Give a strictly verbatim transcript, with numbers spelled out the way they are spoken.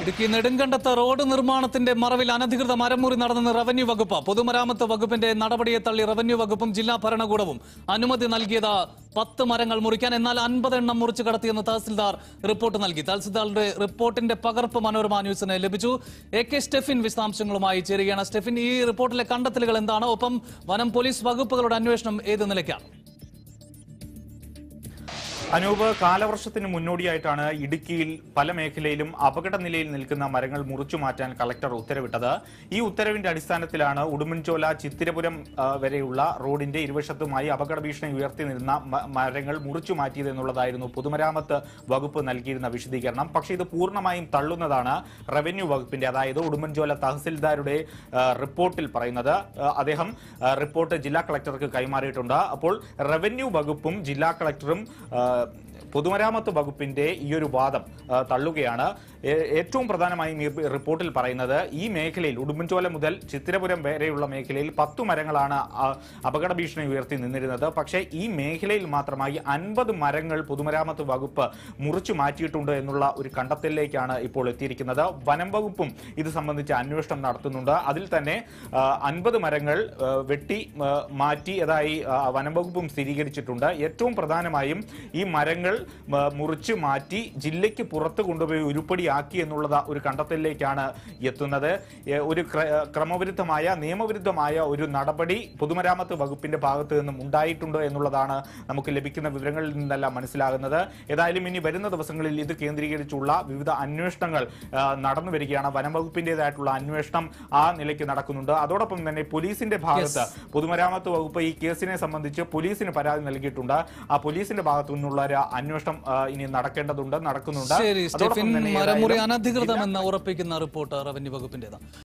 Idukki നെടുങ്കണ്ടത്ത് road നിർമ്മാണത്തിന്റെ മറവിൽ അനധികൃത മരമുറി നടന്നെന്ന് റവന്യൂ വകുപ്പ്. പൊതുമരാമത്ത് വകുപ്പിന്റെ നടപടിയെ തള്ളി റവന്യൂ വകുപ്പും ജില്ലാ ഭരണകൂടവും. അനുമതി നൽകിയത് പത്ത് മരങ്ങൾ മുറിക്കാൻ, എന്നാൽ അൻപത് എണ്ണം മുറിച്ചു കടത്തിയെന്ന് തഹസിൽദാർ റിപ്പോർട്ട് നൽകി. തഹസിൽദാറുടെ റിപ്പോർട്ടിന്റെ പകർപ്പ് മനോരമ ന്യൂസിന് ലഭിച്ചു. എ കെ സ്റ്റെഫിൻ വിശദാംശങ്ങളുമായി ചേരുകയാണ്. സ്റ്റെഫിൻ, ഈ റിപ്പോർട്ടിലെ കണ്ടെത്തലുകൾ എന്താണ്? ഒപ്പം വനം പോലീസ് വകുപ്പുകളുടെ അന്വേഷണം ഏത് നിലയ്ക്കാണ്? അനൂപ്, കാലവർഷത്തിന് മുന്നോടിയായിട്ടാണ് ഇടുക്കിയിൽ പല മേഖലയിലും അപകട നിലയിൽ നിൽക്കുന്ന മരങ്ങൾ മുറിച്ചു മാറ്റാൻ കളക്ടർ ഉത്തരവിട്ടത്. ഈ ഉത്തരവിന്റെ അടിസ്ഥാനത്തിലാണ് ഉടുമ്പൻചോല ചിത്തിരപുരം വരെയുള്ള റോഡിന്റെ ഇരുവശത്തുമായി അപകട ഭീഷണി ഉയർത്തി നിന്ന മരങ്ങൾ മുറിച്ചു മാറ്റിയത് എന്നുള്ളതായിരുന്നു പൊതുമരാമത്ത് വകുപ്പ് നൽകിയിരുന്ന വിശദീകരണം. പക്ഷേ ഇത് പൂർണ്ണമായും തള്ളുന്നതാണ് റവന്യൂ വകുപ്പിന്റെ, അതായത് ഉടുമ്പൻചോല തഹസിൽദാരുടെ റിപ്പോർട്ടിൽ പറയുന്നത്. അദ്ദേഹം റിപ്പോർട്ട് ജില്ലാ കളക്ടർക്ക് കൈമാറിയിട്ടുണ്ട്. അപ്പോൾ റവന്യൂ വകുപ്പും ജില്ലാ കളക്ടറും പൊതുമരാമത്ത് വകുപ്പിന്റെ ഈ ഒരു വാദം തള്ളുകയാണ്. ഏറ്റവും പ്രധാനമായും ഈ റിപ്പോർട്ടിൽ പറയുന്നത്, ഈ മേഖലയിൽ ഉടുമ്പൻചോല മുതൽ ചിത്തിരപുരം വരെയുള്ള മേഖലയിൽ പത്തു മരങ്ങളാണ് അപകട ഭീഷണി ഉയർത്തി നിന്നിരുന്നത്. പക്ഷേ ഈ മേഖലയിൽ മാത്രമായി അൻപത് മരങ്ങൾ പൊതുമരാമത്ത് വകുപ്പ് മുറിച്ചു മാറ്റിയിട്ടുണ്ട് എന്നുള്ള ഒരു കണ്ടെത്തലിലേക്കാണ് ഇപ്പോൾ എത്തിയിരിക്കുന്നത്. വനം വകുപ്പും ഇത് സംബന്ധിച്ച് അന്വേഷണം നടത്തുന്നുണ്ട്. അതിൽ തന്നെ അൻപത് മരങ്ങൾ വെട്ടി മാറ്റിയതായി വനം വകുപ്പും സ്ഥിരീകരിച്ചിട്ടുണ്ട്. ഏറ്റവും പ്രധാനമായും ഈ മരങ്ങൾ മുറിച്ചു മാറ്റി ജില്ലയ്ക്ക് പുറത്ത് കൊണ്ടുപോയി ഉരുപ്പടിയാക്കി എന്നുള്ള ഒരു കണ്ടെത്തലിലേക്കാണ് എത്തുന്നത്. ഒരു ക്രമവിരുദ്ധമായ നിയമവിരുദ്ധമായ ഒരു നടപടി പൊതുമരാമത്ത് വകുപ്പിന്റെ ഭാഗത്ത് നിന്നും ഉണ്ടായിട്ടുണ്ട് എന്നുള്ളതാണ് നമുക്ക് ലഭിക്കുന്ന വിവരങ്ങളിൽ നിന്നെല്ലാം മനസ്സിലാകുന്നത്. ഏതായാലും ഇനി വരുന്ന ദിവസങ്ങളിൽ ഇത് കേന്ദ്രീകരിച്ചുള്ള വിവിധ അന്വേഷണങ്ങൾ നടന്നു വരികയാണ്. വനം വകുപ്പിന്റേതായിട്ടുള്ള അന്വേഷണം ആ നിലയ്ക്ക് നടക്കുന്നുണ്ട്. അതോടൊപ്പം തന്നെ പോലീസിന്റെ ഭാഗത്ത് പൊതുമരാമത്ത് വകുപ്പ് ഈ കേസിനെ സംബന്ധിച്ച് പോലീസിന് പരാതി നൽകിയിട്ടുണ്ട്. ആ പോലീസിന്റെ ഭാഗത്തു നിന്നുള്ള ഒരു അന്വേഷണം ഇനി നടക്കേണ്ടതുണ്ട്, നടക്കുന്നുണ്ട്. മരമുറി അനധികൃതമെന്ന് ഉറപ്പിക്കുന്ന റിപ്പോർട്ട് റവന്യൂ വകുപ്പിന്റേതാണ്.